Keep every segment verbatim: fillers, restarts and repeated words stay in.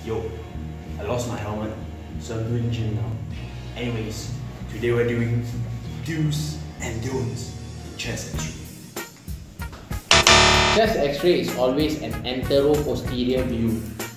Yo, I lost my helmet, so I'm doing gym now. Anyways, today we're doing do's and don'ts in chest X-ray. Chest X-ray is always an antero-posterior view.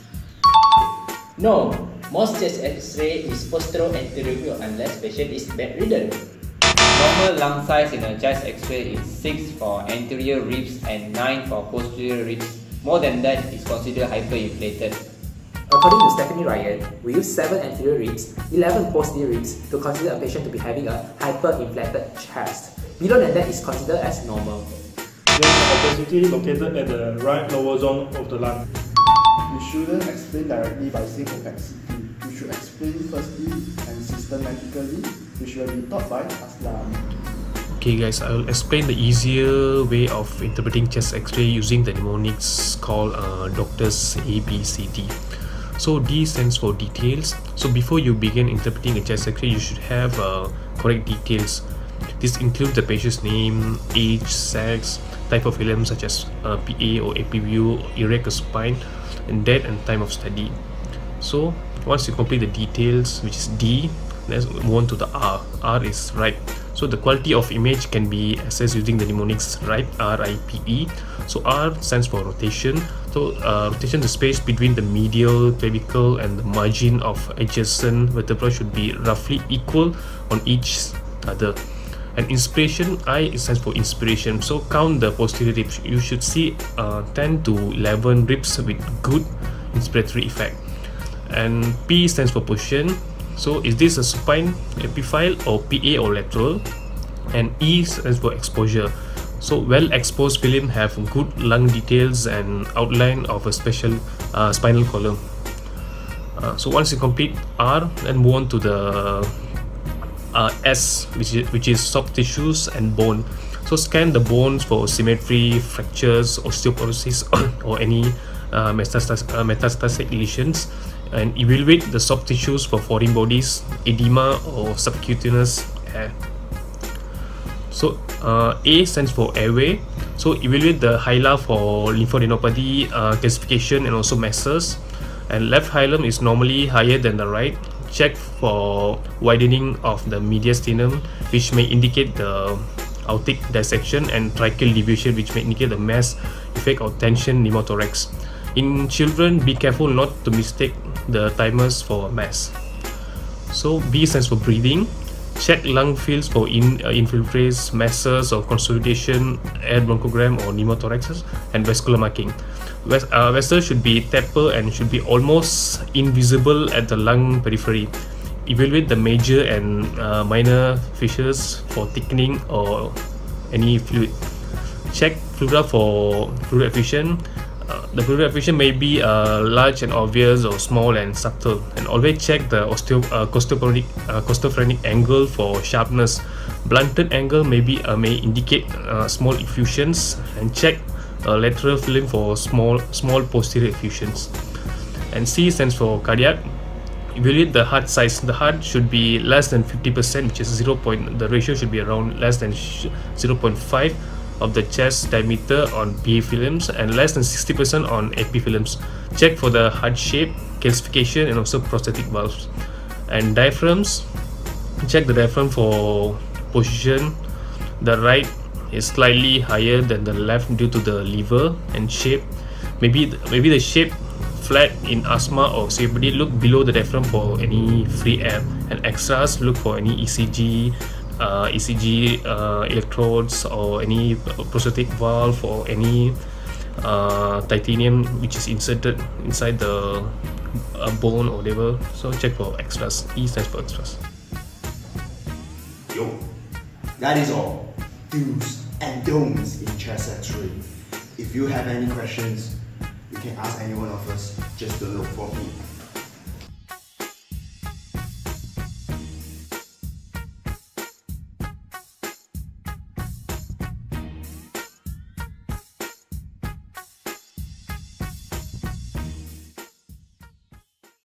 No, most chest X-ray is postero-anterior view unless patient is bedridden. Normal lung size in a chest X-ray is six for anterior ribs and nine for posterior ribs. More than that is considered hyperinflated. According to Stephanie Ryan, we use seven anterior ribs, eleven posterior ribs to consider a patient to be having a hyperinflated chest. Below than that is considered as normal. There is opacity located at the right lower zone of the lung. You shouldn't explain directly by saying opacity. You should explain firstly and systematically, which will be taught by Aslam. Okay guys, I will explain the easier way of interpreting chest X-ray using the mnemonics called uh, Doctors A B C D. So D stands for details. So before you begin interpreting a chest X-ray, you should have uh, correct details. This includes the patient's name, age, sex, type of film such as uh, P A or A P view, erect spine, and date and time of study. So once you complete the details, which is D, let's move on to the R. R is right. So the quality of image can be assessed using the mnemonics right, R I P E. So R stands for rotation. So uh, rotation, the space between the medial clavicle and the margin of adjacent vertebra should be roughly equal on each other. And inspiration, I stands for inspiration. So count the posterior ribs. You should see uh, ten to eleven ribs with good inspiratory effect. And P stands for position. So is this a supine, epiphyseal, or P A or lateral? And E stands for exposure. So well exposed film have good lung details and outline of a special uh, spinal column. Uh, so once you complete R, then move on to the uh, S, which is, which is soft tissues and bone. So scan the bones for symmetry, fractures, osteoporosis, or any uh, metastatic, uh, metastatic lesions, and evaluate the soft tissues for foreign bodies, edema, or subcutaneous hair. So uh, A stands for airway. So evaluate the hyla for lymphadenopathy, uh, calcification, and also masses. And left hilum is normally higher than the right. Check for widening of the mediastinum, which may indicate the aortic dissection, and tracheal deviation, which may indicate the mass effect or tension pneumothorax. In children, be careful not to mistake the thymus for mass. So B stands for breathing. Check lung fields for in, uh, infiltrates, masses or consolidation, air bronchogram or pneumothorax, and vascular marking. Ves uh, vessels should be taper and should be almost invisible at the lung periphery. Evaluate the major and uh, minor fissures for thickening or any fluid. Check pleura for fluid effusion. Uh, the fluid effusion may be uh, large and obvious or small and subtle. And always check the osteo uh, costophrenic, uh, costophrenic angle for sharpness. Blunted angle may, be, uh, may indicate uh, small effusions, and check uh, lateral film for small, small posterior effusions. And C stands for cardiac. Evaluate the heart size. The heart should be less than fifty percent, which is zero. Point, the ratio should be around less than zero point five of the chest diameter on P A films and less than sixty percent on A P films. Check for the heart shape, calcification, and also prosthetic valves. And diaphragms, check the diaphragm for position. The right is slightly higher than the left due to the lever and shape. Maybe maybe the shape flat in asthma or C O P D. Look below the diaphragm for any free air. And extras, look for any E C G, Uh, E C G uh, electrodes, or any prosthetic valve, or any uh, titanium which is inserted inside the uh, bone or whatever. So check for extras. E stands for extras. Yo, that is all. Do's and don'ts in chest X-ray. If you have any questions, you can ask any one of us. Just don't look for me.